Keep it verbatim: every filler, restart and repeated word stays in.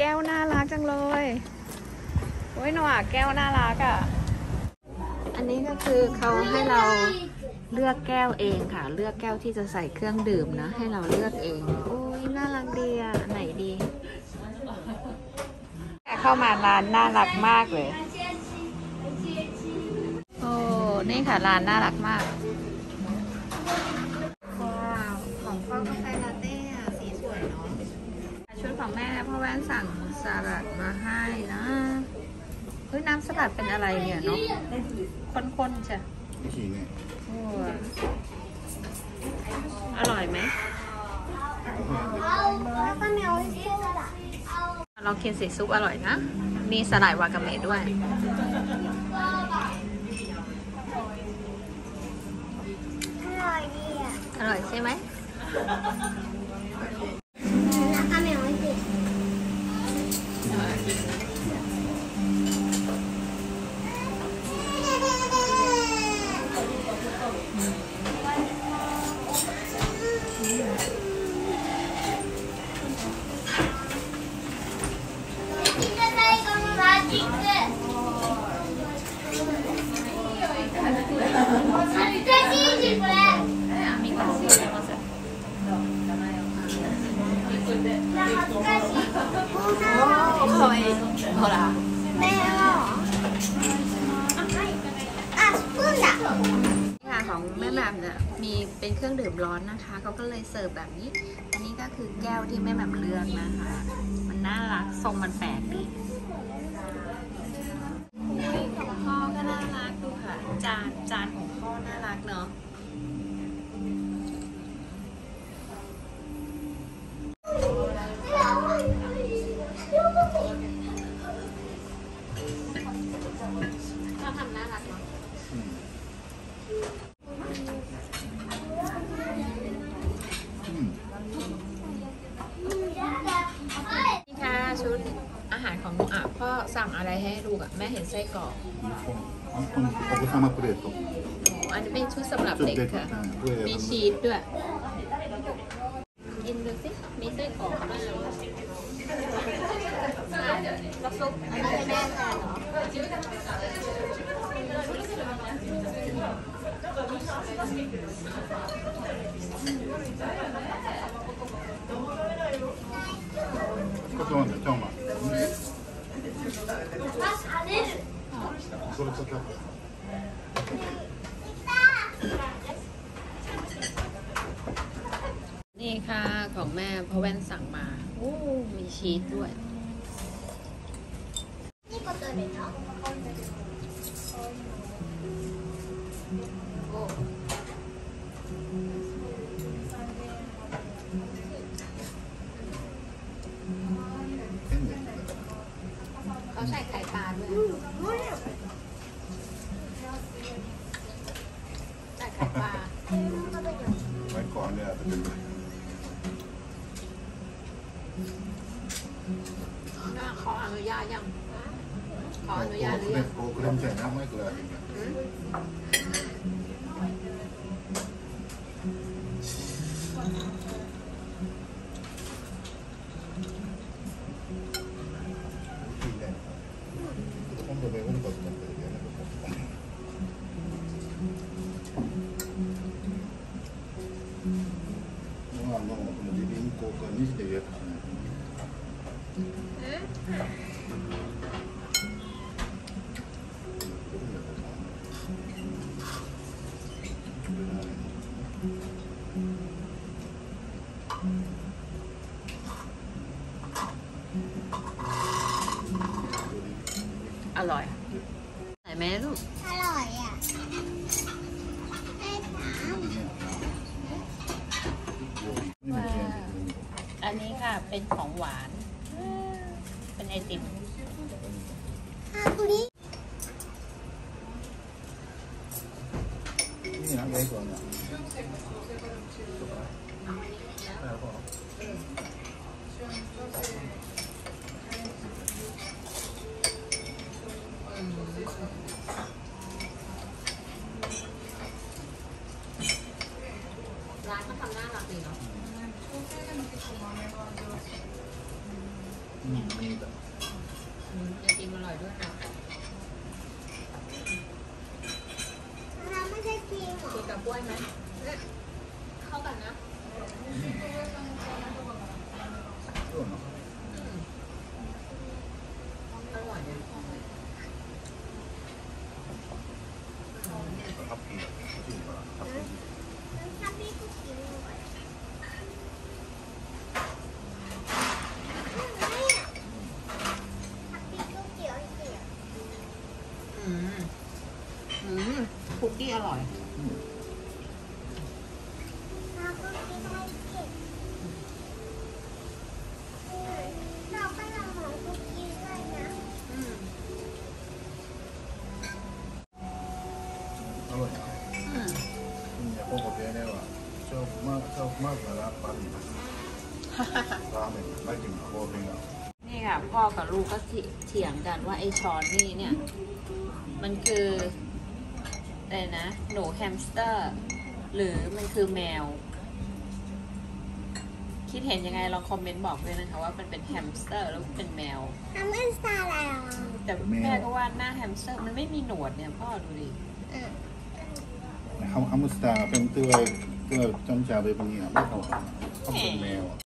ก้วน่ารักจังเลยโอ้ยหนูอ่ะแก้วน่ารักอ่ะอันนี้ก็คือเขาให้เราเลือกแก้วเองค่ะเลือกแก้วที่จะใส่เครื่องดื่มนะให้เราเลือกเองโอ้ยน่ารักดีอ่ะไหนดีเข้ามาร้านน่ารักมากเลยโอ้นี่ค่ะร้านน่ารักมากว้าวของฟองกาแฟลาเต้อะสีสวยเนาะชุดของแม่พ่อแว่นสั่งสลัดมาให้นะเฮ้ยน้ำสลัดเป็นอะไรเนี่ยเนาะข้นๆใช่โอ้อร่อยไหมลองกินสีซุปอร่อยนะมีสลายวากาเมะด้วยอร่อยดีอ่ะอร่อยใช่ไหมแล้วก็ไม่เอาสิほらแม่หรออ่ะพึ่งอ่ะค่ะของแม่แหม่มเนี่ยมีเป็นเครื่องดื่มร้อนนะคะเขาก็เลยเสิร์ฟแบบนี้อันนี้ก็คือแก้วที่แม่แหม่มเลือกนะคะมันน่ารักทรงมันแปลกดีของพ่อก็น่ารักดูค่ะจานจานของพ่อน่ารักเนาะเราทำน่ารักเนาะนี่ค่ะชุดอาหารของอ่ะพ่อสั่งอะไรให้ลูกอ่ะแม่เห็นไส้กรอกอันนี้เป็นชุดสำหรับเด็กค่ะมีชีสด้วยกินดูสิมีไส้กรอกมากแล้วซุปอันนี้ให้แม่ทานเหรอนี่ค่ะของแม่พ่อแว่นสั่งมาโอ้มีชีสด้วยนี่ก็ตัวเด็กเนาะเขาใส่ไข่ปลาด้วยใส่ไข่ปลาไว้ก่อนเนี่ยจะเป็นน่าขออนุญาตยังขออนุญาตหรือยังโปรแกรมแจกน้ำไม่เกลืออีกเนี่ยอร่อยไหนแม่ลูกอร่อยอ่ะอันนี้ค่ะเป็นของหวานเป็นไอติมนี่นี่นะไว้ก่อนเนี่ยร้านเขาทำน่ารักดีเนาะมีร่อยเราก็กินให้เก็บเราก็ลองหาคุกกี้ด้วยนะอืมอร่อยอ่ะอืมอย่าพวกผมเนี่ยว่ะชอบมากชอบมากเลยนะปลาดิบราเมงไม่กินโคตรเลยอ่ะนี่ค่ะ พ่อกับลูกก็เถียงกันว่าไอ้ช้อนนี่เนี่ย มันคืออะไรนะ หนูแฮมสเตอร์ หรือมันคือแมว คิดเห็นยังไงลองคอมเมนต์บอกด้วยนะคะว่ามันเป็นแฮมสเตอร์หรือเป็นแมวทำเป็นสไตล์อะไรอ่ะแต่แม่ก็ว่าหน้าแฮมสเตอร์มันไม่มีหนวดเนี่ยพ่อดูดิอืมฮัมฮัมสตาร์เป็นตัวตัวจำจ่าเป็นแบบนี้อ่ะไม่เท่าไหร่ต้องเป็นแมว